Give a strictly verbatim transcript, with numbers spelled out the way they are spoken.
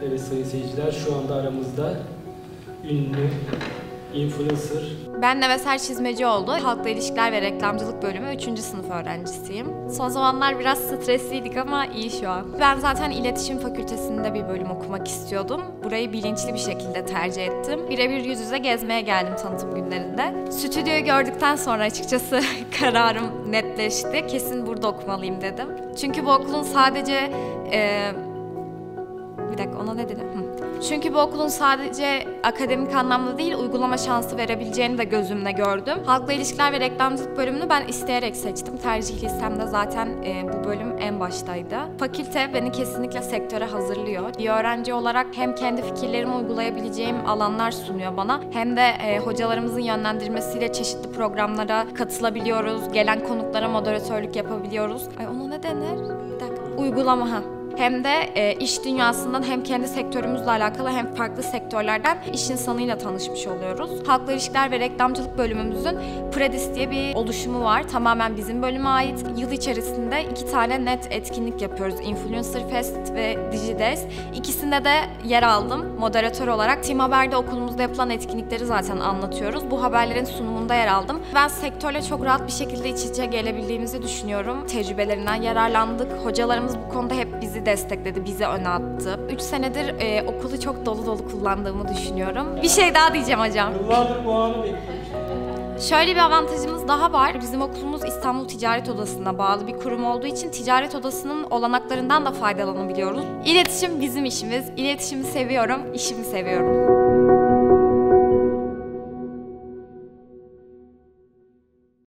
Evet sayın seyirciler, şu anda aramızda ünlü influencer. Ben Neveser Çizmecioğlu, Halkla İlişkiler ve Reklamcılık bölümü üçüncü sınıf öğrencisiyim. Son zamanlar biraz stresliydik ama iyi şu an. Ben zaten İletişim Fakültesi'nde bir bölüm okumak istiyordum. Burayı bilinçli bir şekilde tercih ettim. Birebir yüz yüze gezmeye geldim tanıtım günlerinde. Stüdyoyu gördükten sonra açıkçası kararım netleşti. Kesin burada okumalıyım dedim. Çünkü bu okulun sadece... E, bir dakika ona ne dedim? Hı. Çünkü bu okulun sadece akademik anlamda değil, uygulama şansı verebileceğini de gözümle gördüm. Halkla İlişkiler ve Reklamcılık bölümünü ben isteyerek seçtim. Tercih listemde zaten e, bu bölüm en baştaydı. Fakülte beni kesinlikle sektöre hazırlıyor. Bir öğrenci olarak hem kendi fikirlerimi uygulayabileceğim alanlar sunuyor bana, hem de e, hocalarımızın yönlendirmesiyle çeşitli programlara katılabiliyoruz. Gelen konuklara moderatörlük yapabiliyoruz. Ay ona ne denir? Bir dakika. Uygulama ha. Hem de e, iş dünyasından hem kendi sektörümüzle alakalı hem farklı sektörlerden iş insanıyla tanışmış oluyoruz. Halkla İlişkiler ve Reklamcılık bölümümüzün Predis diye bir oluşumu var. Tamamen bizim bölüme ait. Yıl içerisinde iki tane net etkinlik yapıyoruz. Influencer Fest ve DigiDays. İkisinde de yer aldım moderatör olarak. Team Haber'de okulumuzda yapılan etkinlikleri zaten anlatıyoruz. Bu haberlerin sunumunda yer aldım. Ben sektörle çok rahat bir şekilde iç içe gelebildiğimizi düşünüyorum. Tecrübelerinden yararlandık. Hocalarımız bu konuda hep bizi destekledi, bize öne attı. Üç senedir e, okulu çok dolu dolu kullandığımı düşünüyorum. Bir şey daha diyeceğim hocam. Yıllardır bu anı bekliyorum. Şöyle bir avantajımız daha var. Bizim okulumuz İstanbul Ticaret Odası'na bağlı bir kurum olduğu için Ticaret Odası'nın olanaklarından da faydalanabiliyoruz. İletişim bizim işimiz. İletişimi seviyorum, işimi seviyorum.